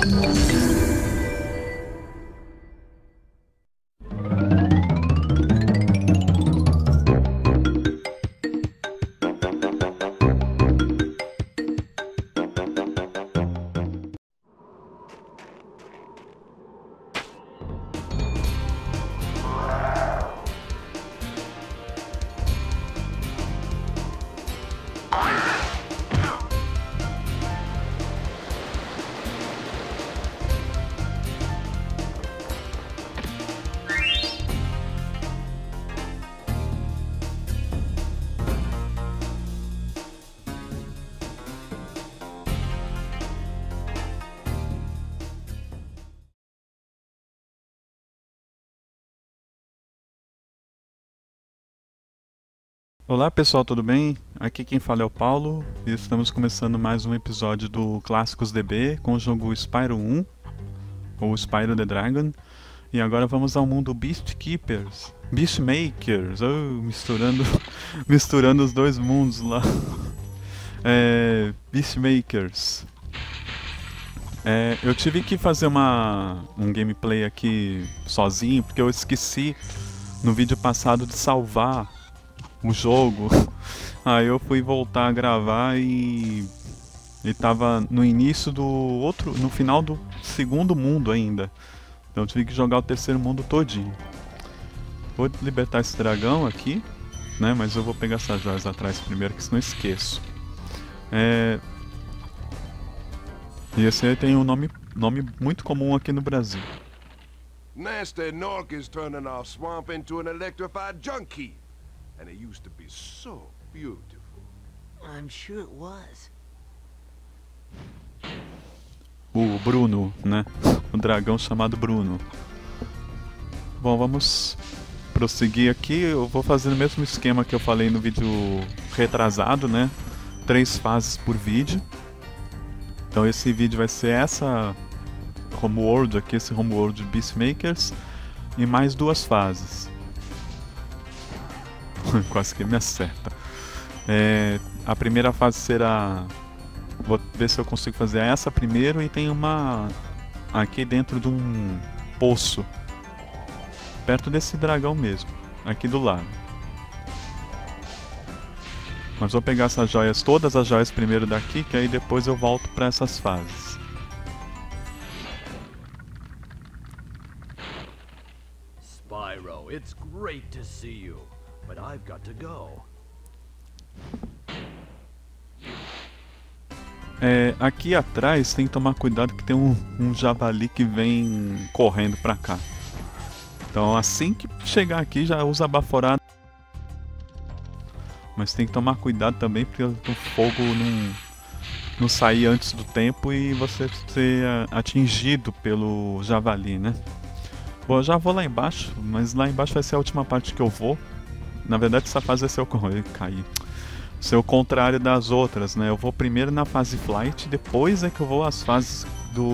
Olá pessoal, tudo bem? Aqui quem fala é o Paulo e estamos começando mais um episódio do Clássicos DB com o jogo Spyro 1, ou Spyro the Dragon. E agora vamos ao mundo Beastmakers, misturando, misturando os dois mundos lá. Beastmakers. Eu tive que fazer um gameplay aqui sozinho porque eu esqueci no vídeo passado de salvar o jogo. Aí eu fui voltar a gravar e tava no início no final do segundo mundo ainda. Então eu tive que jogar o terceiro mundo todinho. Vou libertar esse dragão aqui, né? Mas eu vou pegar essas joias atrás primeiro, que senão eu esqueço. E esse aí tem um nome muito comum aqui no Brasil. Nasty Nork is turning our swamp into an electrified junkie. And it used to be so beautiful. I'm sure it was. O Bruno, né? O dragão chamado Bruno. Bom, vamos prosseguir aqui. Eu vou fazer o mesmo esquema que eu falei no vídeo retrasado, né? 3 fases por vídeo. Então esse vídeo vai ser essa homeworld aqui, esse homeworld de Beastmakers, e mais 2 fases. Quase que me acerta. A primeira fase será... Vou ver se eu consigo fazer essa primeiro, e tem uma aqui dentro de um poço, perto desse dragão mesmo, aqui do lado. Mas vou pegar essas joias, todas as joias primeiro daqui, que aí depois eu volto para essas fases. Spyro, it's great to see you, but I've got to go. Aqui atrás tem que tomar cuidado que tem um javali que vem correndo pra cá. Então assim que chegar aqui já usa baforada. Mas tem que tomar cuidado também porque o fogo não sair antes do tempo e você ser atingido pelo javali, né? Bom, eu já vou lá embaixo, mas lá embaixo vai ser a última parte que eu vou. Na verdade essa fase vai ser ser o contrário das outras, né? Eu vou primeiro na fase flight, depois é que eu vou às fases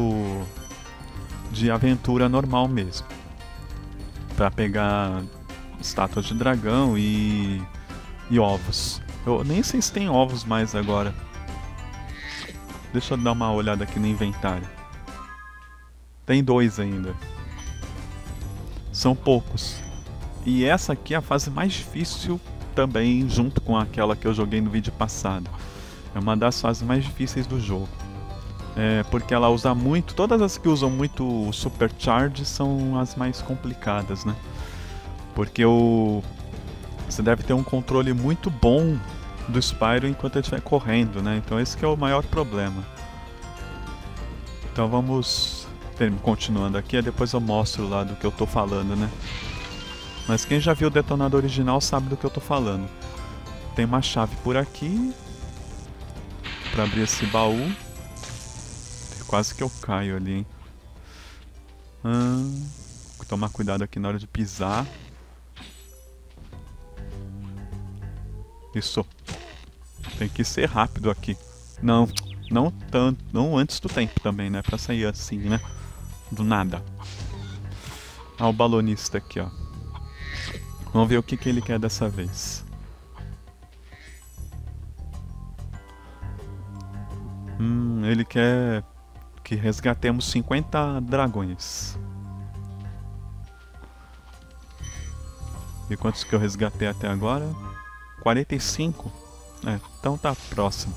de aventura normal mesmo, pra pegar estátuas de dragão e ovos. Eu nem sei se tem ovos mais agora. Deixa eu dar uma olhada aqui no inventário. Tem 2 ainda. São poucos. E essa aqui é a fase mais difícil também, junto com aquela que eu joguei no vídeo passado. É uma das fases mais difíceis do jogo. Porque ela usa muito... Todas as que usam muito Supercharge são as mais complicadas, né? Porque você deve ter um controle muito bom do Spyro enquanto ele estiver correndo, né? Então esse que é o maior problema. Então vamos... Continuando aqui, depois eu mostro lá do que eu tô falando, né? Mas quem já viu o detonador original sabe do que eu tô falando. Tem uma chave por aqui pra abrir esse baú. Quase que eu caio ali, hein? Tomar cuidado aqui na hora de pisar. Isso. Tem que ser rápido aqui. Não tanto, não antes do tempo também, né? Pra sair assim, né? Do nada. O balonista aqui, ó. Vamos ver o que ele quer dessa vez. Ele quer que resgatemos 50 dragões. E quantos que eu resgatei até agora? 45? É, então tá próximo.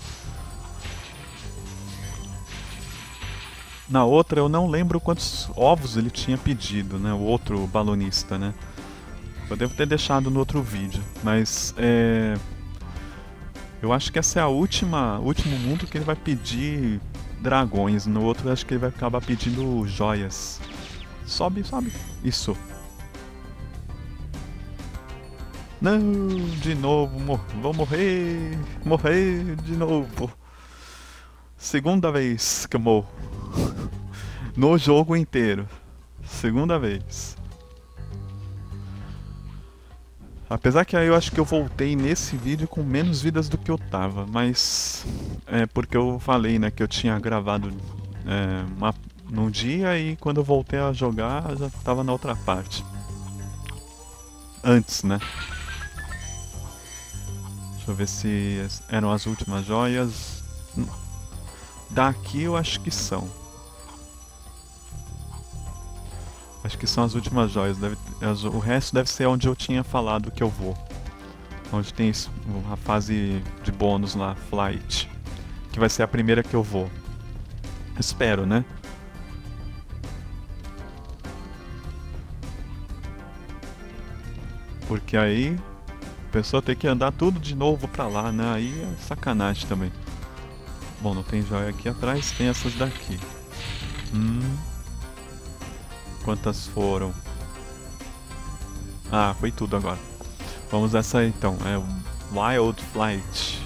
Na outra eu não lembro quantos ovos ele tinha pedido, né? O outro balonista, né? Eu devo ter deixado no outro vídeo, mas eu acho que essa é a último mundo que ele vai pedir dragões. No outro eu acho que ele vai acabar pedindo joias. Sobe, sobe. Isso. Não, de novo, vou morrer de novo. Segunda vez que eu morro. No jogo inteiro. Segunda vez. Apesar que aí eu acho que eu voltei nesse vídeo com menos vidas do que eu tava, mas é porque eu falei, né, que eu tinha gravado num dia e quando eu voltei a jogar já tava na outra parte. Antes, né? Deixa eu ver se eram as últimas joias. Daqui eu acho que são. Acho que são as últimas joias. O resto deve ser onde eu tinha falado que eu vou. Onde tem a fase de bônus lá, Flight. Que vai ser a primeira que eu vou. Espero, né? Porque aí a pessoa tem que andar tudo de novo pra lá, né? Aí é sacanagem também. Bom, não tem joia aqui atrás, tem essas daqui. Quantas foram? Ah, foi tudo agora. Vamos essa aí então, é Wild Flight.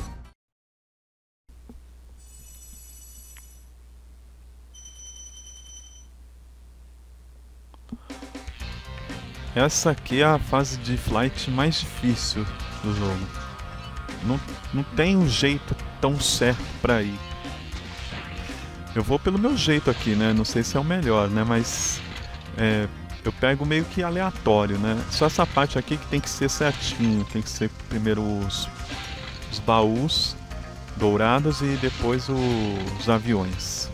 Essa aqui é a fase de flight mais difícil do jogo. Não tem um jeito tão certo pra ir. Eu vou pelo meu jeito aqui, né? Não sei se é o melhor, né? Mas eu pego meio que aleatório, né? Só essa parte aqui que tem que ser certinho. Tem que ser primeiro os baús dourados e depois os aviões.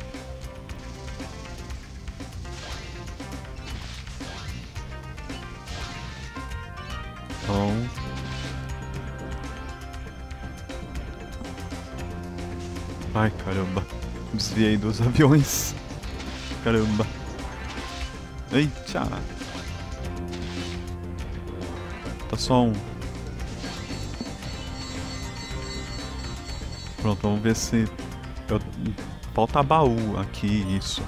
Então... Ai, caramba. Desviei dos aviões. Caramba. Eita. Tá só um. Pronto, vamos ver se... Falta baú aqui, isso.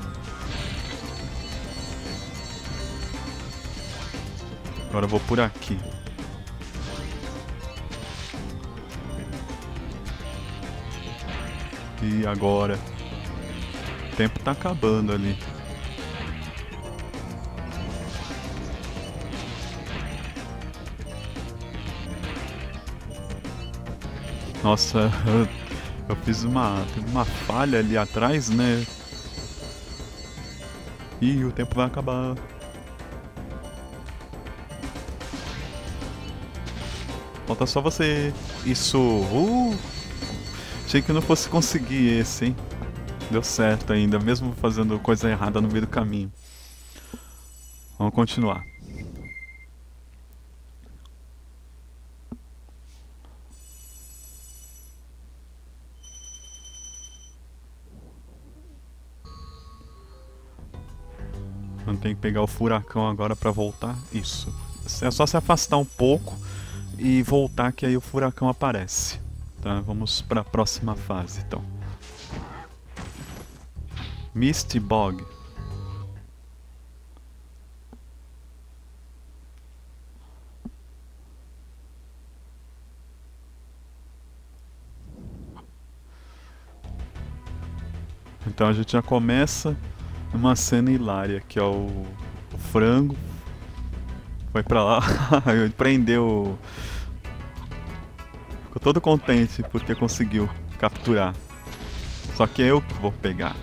Agora eu vou por aqui. E agora? O tempo tá acabando ali. Nossa, eu fiz teve uma falha ali atrás, né? E o tempo vai acabar. Falta só você. Isso! Achei que eu não fosse conseguir esse, hein? Deu certo ainda, mesmo fazendo coisa errada no meio do caminho. Vamos continuar. Eu tenho que pegar o furacão agora pra voltar. Isso. É só se afastar um pouco e voltar que aí o furacão aparece. Tá, vamos para a próxima fase, então. Misty Bog. Então a gente já começa uma cena hilária, que é o frango. Foi pra lá, prendeu... Ficou todo contente porque conseguiu capturar. Só que eu que vou pegar.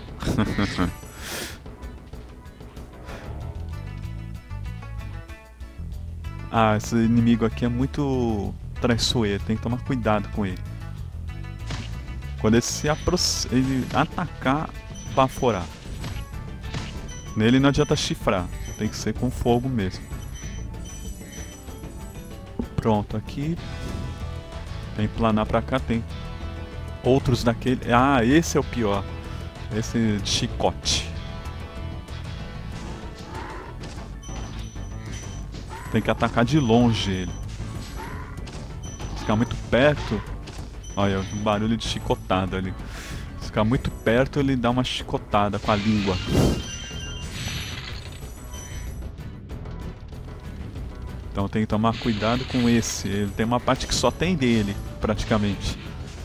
Ah, esse inimigo aqui é muito traiçoeiro, tem que tomar cuidado com ele. Quando ele atacar, baforar. Nele não adianta chifrar, tem que ser com fogo mesmo. Pronto, aqui tem que planar pra cá, tem outros daquele... Ah, esse é o pior. Esse de chicote. Tem que atacar de longe ele. Se ficar muito perto... Olha, um barulho de chicotada ali. Se ficar muito perto, ele dá uma chicotada com a língua. Então tem que tomar cuidado com esse. Ele tem uma parte que só tem dele, praticamente.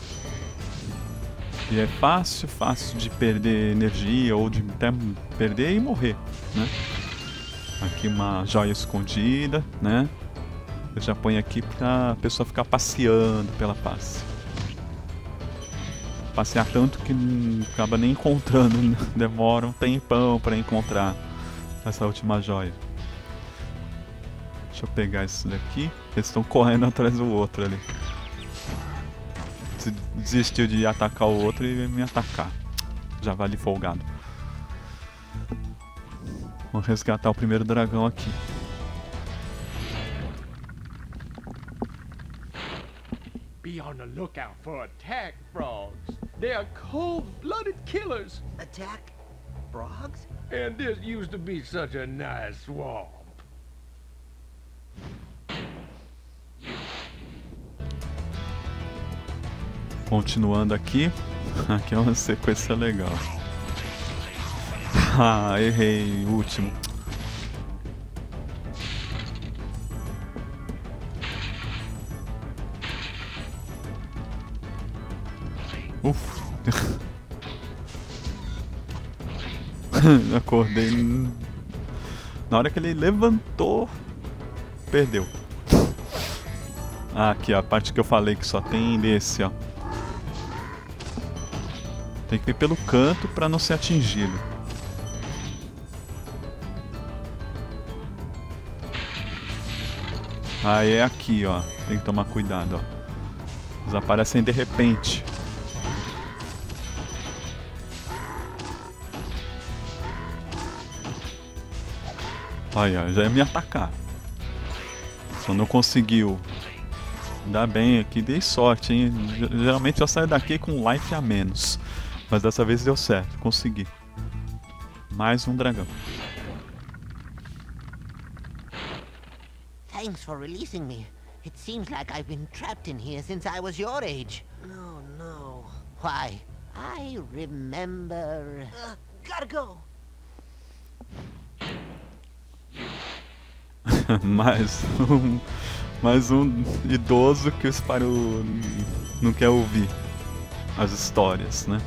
E é fácil de perder energia ou de até perder e morrer, né? Aqui uma joia escondida, né? Eu já ponho aqui pra pessoa ficar passeando pela face. Passear tanto que não acaba nem encontrando, né? Demora um tempão pra encontrar essa última joia. Deixa eu pegar esse daqui. Eles estão correndo atrás do outro ali. Desistiu de atacar o outro e me atacar. Javali folgado. Vamos resgatar o primeiro dragão aqui. Be on the lookout for attack frogs. They are cold-blooded killers. Attack frogs? And this used to be such a nice swamp. Continuando aqui. Aqui é uma sequência legal. Ah, errei o último. Uf. Acordei. Na hora que ele levantou, perdeu. Ah, aqui ó, a parte que eu falei que só tem desse, ó. Tem que vir pelo canto para não ser atingido. Aí é aqui, ó. Tem que tomar cuidado, ó. Eles aparecem de repente. Olha, já ia me atacar. Só não conseguiu. Ainda bem aqui, dei sorte, hein? Geralmente eu saio daqui com life a menos. Mas dessa vez deu certo, consegui. Mais um dragão. Thanks for releasing me. It seems like I've been trapped in here since I was your age. No, no. Why, I remember... Gotta go. mais um idoso que o Spyro não quer ouvir as histórias, né?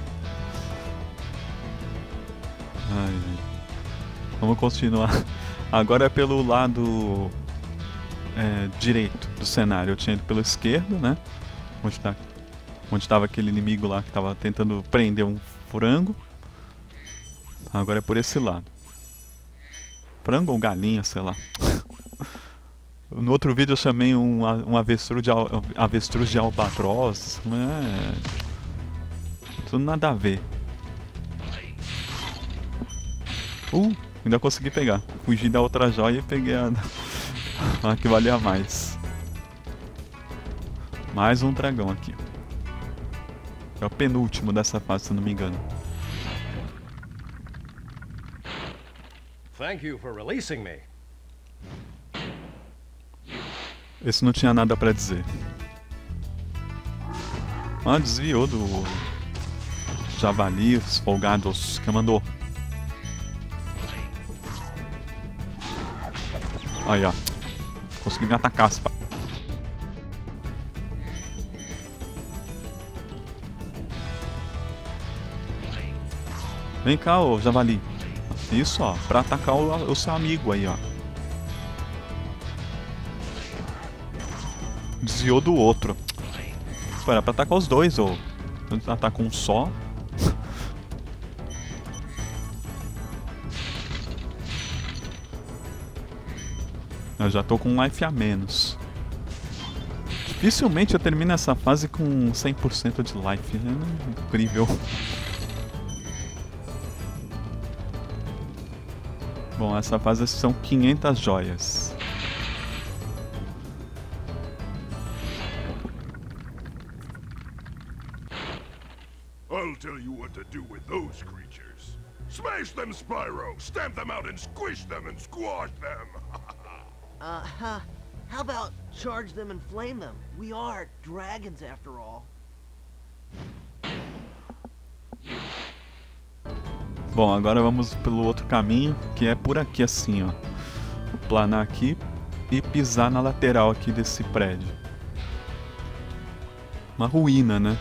Ai, vamos continuar. Agora é pelo lado direito do cenário. Eu tinha ido pelo esquerdo, né? Onde estava aquele inimigo lá que estava tentando prender um frango. Agora é por esse lado. Frango ou galinha, sei lá. No outro vídeo eu chamei um avestruz de albatroz. Tudo nada a ver. Ainda consegui pegar. Fugi da outra joia e peguei a que valia mais. Mais um dragão aqui. É o penúltimo dessa fase, se não me engano. Thank you for releasing me. Esse não tinha nada pra dizer. Ah, desviou do javali, os folgados que mandou. Aí, ó. Consegui me atacar, pá. Vem cá, ô javali. Isso, ó, pra atacar o seu amigo aí, ó. Desviou do outro. Era pra atacar os dois, ou ataca um só. Eu já tô com um life a menos. Dificilmente eu termino essa fase com 100% de life. É incrível. Bom, essa fase são 500 joias. I'll tell you what to do with those creatures. Smash them, Spyro! Stamp them out and squish them and squash them! How about charge them and flame them? We are dragons after all. Bom, agora vamos pelo outro caminho, que é por aqui assim, ó. Planar aqui e pisar na lateral aqui desse prédio. Uma ruína, né?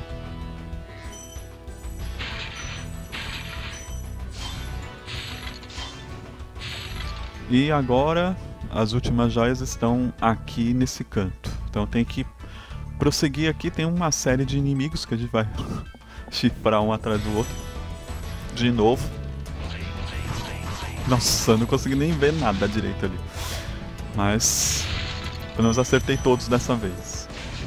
E agora as últimas joias estão aqui nesse canto. Então tem que prosseguir aqui. Tem uma série de inimigos que a gente vai chifrar um atrás do outro. De novo. Nossa, eu não consegui nem ver nada direito ali. Mas pelo menos acertei todos dessa vez.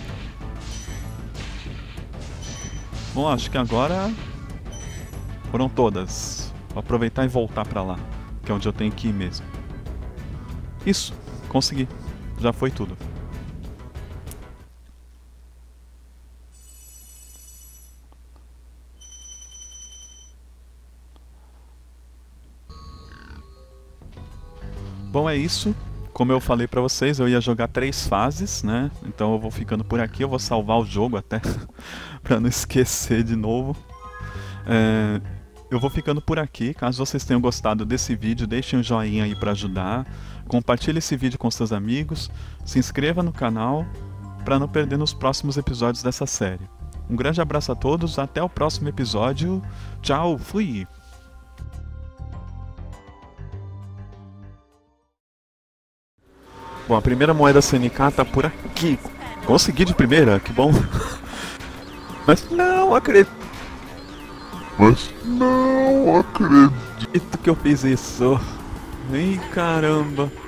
Bom, acho que agora foram todas. Vou aproveitar e voltar pra lá, que é onde eu tenho que ir mesmo. Isso, consegui. Já foi tudo. Bom, é isso. Como eu falei pra vocês, eu ia jogar 3 fases, né? Então eu vou ficando por aqui, eu vou salvar o jogo até pra não esquecer de novo. Eu vou ficando por aqui. Caso vocês tenham gostado desse vídeo, deixem um joinha aí pra ajudar. Compartilhe esse vídeo com seus amigos. Se inscreva no canal para não perder nos próximos episódios dessa série. Um grande abraço a todos, até o próximo episódio. Tchau, fui! Bom, a primeira moeda CNK tá por aqui. Consegui de primeira, que bom. Mas não acredito que eu fiz isso. Ai, caramba.